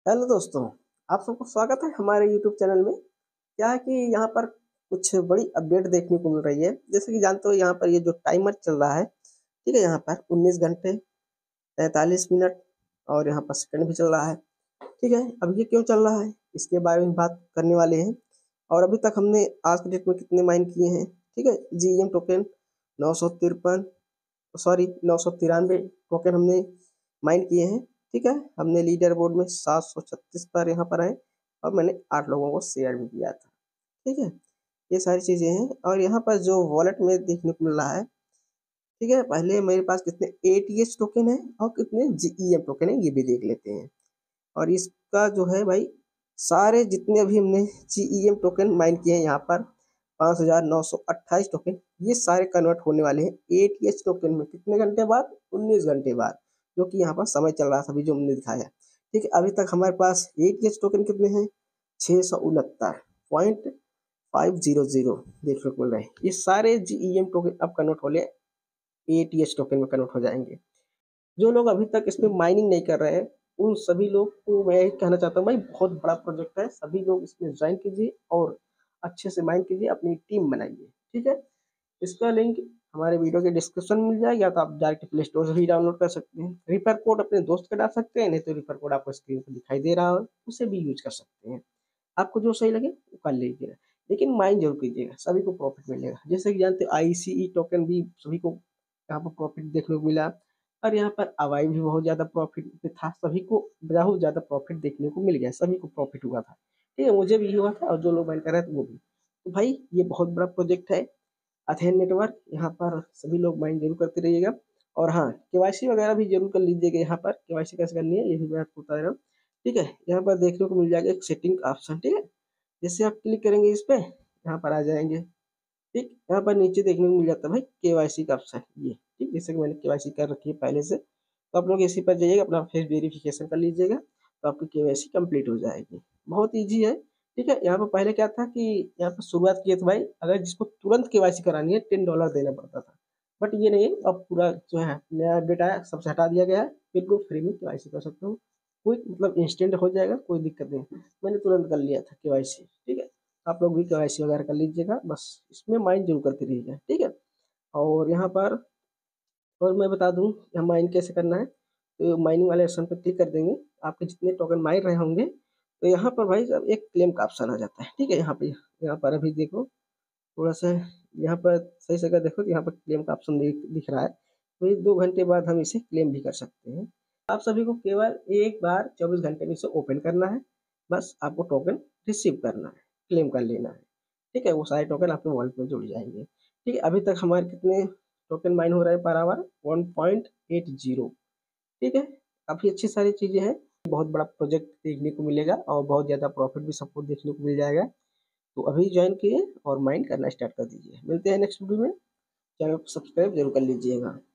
Hello दोस्तों, आप सबको स्वागत है हमारे यूट्यूब चैनल में। क्या है कि यहाँ पर कुछ बड़ी अपडेट देखने को मिल रही है। जैसे कि जानते हो यहाँ पर ये जो टाइमर चल रहा है, ठीक है, यहाँ पर 19 घंटे 43 मिनट और यहाँ पर सेकंड भी चल रहा है। ठीक है, अब ये क्यों चल रहा है इसके बारे में बात करने वाले हैं। और अभी तक हमने आज के डेट में कितने माइन किए हैं। ठीक है, जीईएम टोकन 953 सॉरी 993 टोकन हमने माइन किए हैं। ठीक है, हमने लीडर बोर्ड में 736 पर यहाँ पर आए और मैंने 8 लोगों को शेयर भी किया था। ठीक है, ये सारी चीज़ें हैं और यहाँ पर जो वॉलेट में देखने को मिल रहा है। ठीक है, पहले मेरे पास कितने एटीएच टोकन है और कितने जीईएम टोकन है ये भी देख लेते हैं। और इसका जो है भाई, सारे जितने भी हमने जीईएम टोकन माइन किए हैं यहाँ पर 5,928 टोकन, ये सारे कन्वर्ट होने वाले हैं एटीएच टोकन में कितने घंटे बाद, 19 घंटे बाद, जो कि यहाँ पर समय चल रहा था अभी जो हमने दिखाया। ठीक है, अभी तक हमारे पास एटीएच टोकन कितने हैं, 669.500 देखने को मिल रहे हैं। ये सारे जीईएम टोकन अब कन्वर्ट हो एटीएच टोकन में कन्वर्ट हो जाएंगे। जो लोग अभी तक इसमें माइनिंग नहीं कर रहे हैं, उन सभी लोग को मैं यही कहना चाहता हूँ भाई, बहुत बड़ा प्रोजेक्ट है, सभी लोग इसमें ज्वाइन कीजिए और अच्छे से माइन कीजिए, अपनी टीम बनाइए। ठीक है, इसका लिंक हमारे वीडियो के डिस्क्रिप्शन में मिल जाएगा, या तो आप डायरेक्ट प्ले स्टोर से भी डाउनलोड कर सकते हैं। रिफर कोड अपने दोस्त का डाल सकते हैं, नहीं तो रिफर कोड आपको स्क्रीन पर दिखाई दे रहा हो उसे भी यूज कर सकते हैं। आपको जो सही लगे वो कर लीजिएगा, लेकिन माइन जरूर कीजिएगा, सभी को प्रॉफिट मिलेगा। जैसे कि जानते हो आईसीई टोकन भी सभी को यहाँ पर प्रॉफिट देखने को मिला और यहाँ पर अवाई भी बहुत ज़्यादा प्रॉफिट में था, सभी को बहुत ज़्यादा प्रॉफिट देखने को मिल गया, सभी को प्रॉफिट हुआ था। ठीक है, मुझे भी हुआ था और जो लोग माइन कर रहे थे वो भी। तो भाई ये बहुत बड़ा प्रोजेक्ट है अथेन नेटवर्क, यहाँ पर सभी लोग माइन जरूर करते रहिएगा। और हाँ, केवाईसी वगैरह भी जरूर कर लीजिएगा। यहाँ पर केवाईसी कैसे करनी है ये भी मैं आपको बता रहा हूँ। ठीक है, यहाँ पर देखने को मिल जाएगा एक सेटिंग का ऑप्शन। ठीक है, जैसे आप क्लिक करेंगे इस पे, यहाँ पर आ जाएंगे। ठीक, यहाँ पर नीचे देखने को मिल जाता है भाई केवाईसी का ऑप्शन ये। ठीक, जैसे कि मैंने केवाईसी कर रखी है पहले से, तो आप लोग इसी पर जाइएगा, अपना फेस वेरिफिकेशन कर लीजिएगा, तो आपकी केवाईसी कंप्लीट हो जाएगी। बहुत ईजी है। ठीक है, यहाँ पर पहले क्या था कि यहाँ पर शुरुआत किए थे भाई, अगर जिसको तुरंत केवाईसी करानी है $10 देना पड़ता था, बट ये नहीं है, अब पूरा जो है नया अपडेट आया, सबसे हटा दिया गया है, बिल्कुल फ्री में केवाईसी कर सकते हो। कोई मतलब इंस्टेंट हो जाएगा, कोई दिक्कत नहीं। मैंने तुरंत कर लिया था केवाईसी। ठीक है, आप लोग भी केवाईसी वगैरह कर लीजिएगा, बस इसमें माइंड जरूर करते रहिएगा। ठीक है, और यहाँ पर और मैं बता दूँ यहाँ माइन कैसे करना है। तो माइनिंग वाले ऑप्शन पर क्लिक कर देंगे, आपके जितने टोकन माइन रहे होंगे, तो यहाँ पर भाई साहब एक क्लेम का ऑप्शन आ जाता है। ठीक है, यहाँ पर अभी देखो थोड़ा सा, यहाँ पर सही से अगर देखो तो यहाँ पर क्लेम का ऑप्शन दिख रहा है, तो ये 2 घंटे बाद हम इसे क्लेम भी कर सकते हैं। आप सभी को केवल एक बार 24 घंटे में इसे ओपन करना है, बस आपको टोकन रिसीव करना है, क्लेम कर लेना है। ठीक है, वो सारे टोकन आपके वॉलेट में जुड़ जाएंगे। ठीक है, अभी तक हमारे कितने टोकन माइन हो रहा है पर आवर, 1.80। ठीक है, काफ़ी अच्छी सारी चीज़ें हैं। बहुत बड़ा प्रोजेक्ट देखने को मिलेगा और बहुत ज़्यादा प्रॉफिट भी सबको देखने को मिल जाएगा। तो अभी ज्वाइन किए और माइंड करना स्टार्ट कर दीजिए। मिलते हैं नेक्स्ट वीडियो में, चैनल को सब्सक्राइब जरूर कर लीजिएगा।